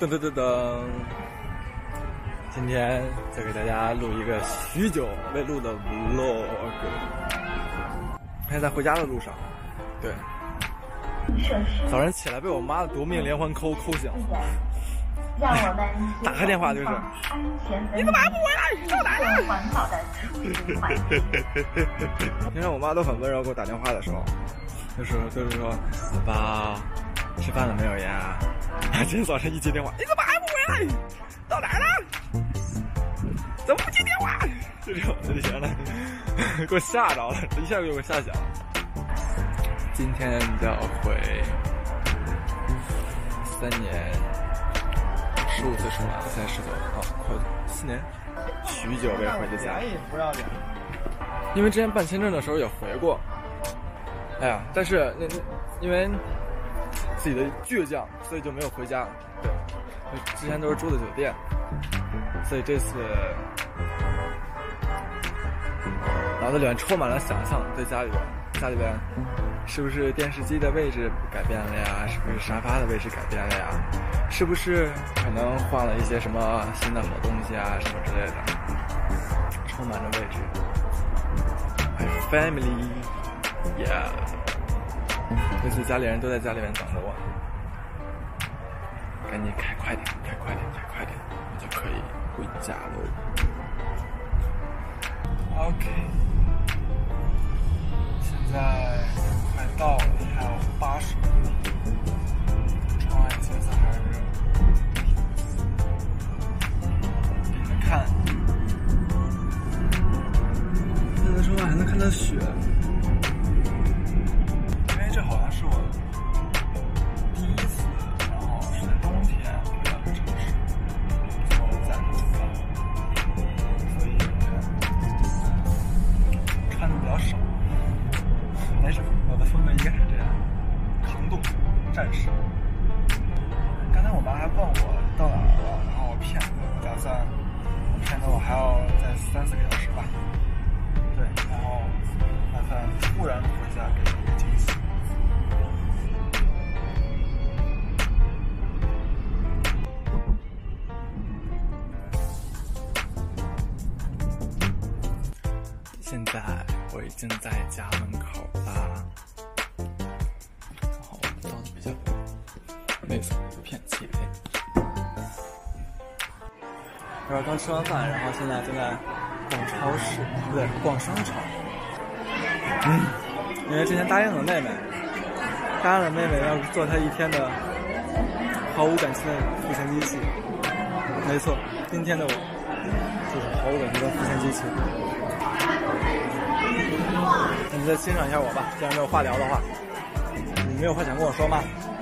噔噔噔噔，今天再给大家录一个许久未录的 vlog。现在在回家的路上，对，早上起来被我妈的夺命连环扣醒， 让我们打开电话就是，你干嘛不回来？上哪呢？ 环保的出行环境。 平常我妈都很温柔，给我打电话的时候，就是说，宝宝，吃饭了没有呀？今天早上一接电话，你怎么还不回来？到哪儿了？怎么不接电话？就这种的，给我吓着了，一下就给我吓醒了。今天就要回3年15岁是吧？现在是个快4年，许久未回的家。 不要脸！ 因为之前办签证的时候也回过，哎呀，但是因为自己的倔强，所以就没有回家。对，之前都是住的酒店，所以这次脑子里面充满了想象，在家里边是不是电视机的位置改变了呀？是不是沙发的位置改变了呀？是不是可能换了一些什么新的好东西啊，什么之类的？充满着未知。My family, yeah。这次家里人都在家里面等着我，赶紧开快点，我就可以回家喽。OK， 现在快到了，还有80分钟。窗外的景色还是给你们看，现在窗外还能看到雪。这好像是我第一次，然后是在冬天回到这个城市，从在南方，所以穿的比较少。没什么，我的风格应该是这样，行动战士。刚才我妈还问我到哪儿了，然后我骗她，我打算骗她我还要再3-4个小时吧。对，然后打算突然回家给她一个惊喜。现在我已经在家门口啦，然后到的比较累死了，有片气味。一会儿刚吃完饭，然后现在正在逛超市，不对，逛商场。因为之前答应了妹妹要做她一天的毫无感情的付钱机器。没错，今天的我就是毫无感情的付钱机器。你们再欣赏一下我吧，既然没有话聊的话，你没有话想跟我说吗？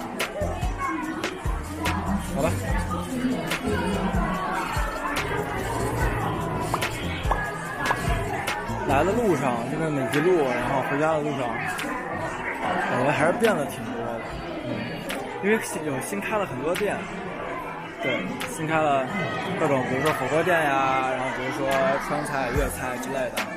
好吧。来的路上，这个美吉路，然后回家的路上，感觉还是变了挺多的。因为新开了很多店，对，新开了各种，比如说火锅店呀，然后比如说川菜、粤菜之类的。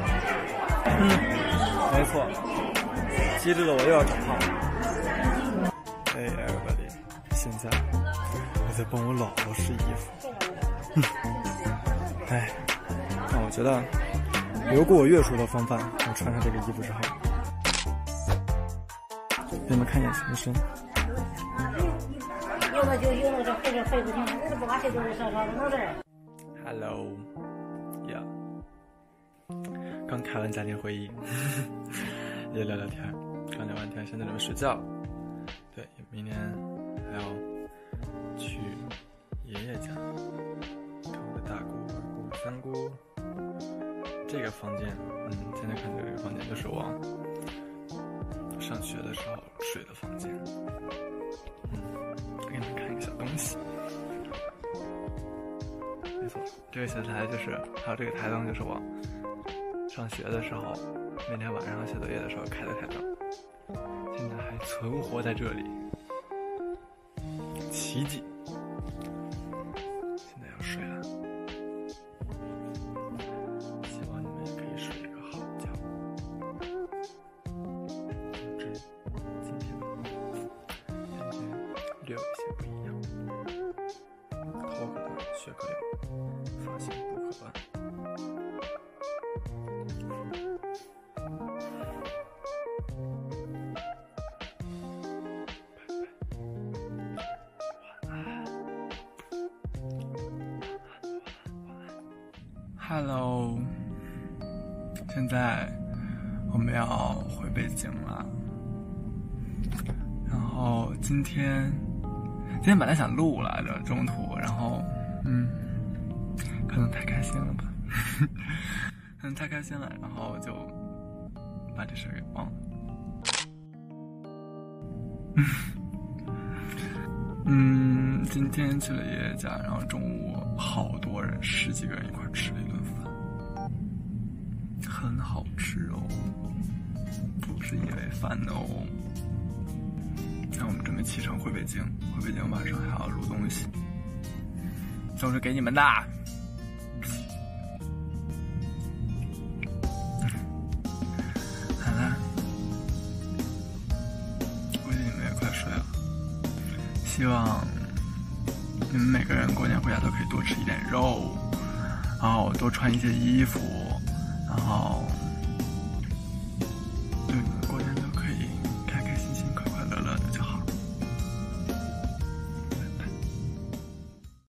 没错，机智的我又要长胖。Hey everybody， 现在我在帮我姥姥试衣服。哎，但我觉得流过我月初的风范，我穿上这个衣服之后，给你们看眼前的身。 有了就有了，这费这费不停，我都不把这东西少少的弄这儿。 Hello， 呀、刚开完家庭会议，也聊聊天，刚聊完天，现在准备睡觉。对，明年还要去爷爷家，看我的大姑、二姑、三姑。这个房间，现在看这个房间就是我上学的时候睡的房间。给你们看一个小东西。没错，这个小台就是，还有这个台灯就是我上学的时候，每天晚上写作业的时候开的台灯，现在还存活在这里，奇迹。现在要睡了，希望你们也可以睡一个好觉。总之，今天的感觉略有些不一样。 学科流，发现不可观。Hello， 现在我们要回北京了。然后今天本来想录来着，中途，然后可能太开心了吧，可能太开心了，然后就把这事儿给忘了。今天去了爷爷家，然后中午好多人，10几个人一块吃了一顿饭，很好吃哦，不是因为饭哦。那我们准备启程回北京，晚上还要录东西，都是给你们的。好了，估计你们也快睡了，希望你们每个人过年回家都可以多吃一点肉，然后多穿一些衣服，然后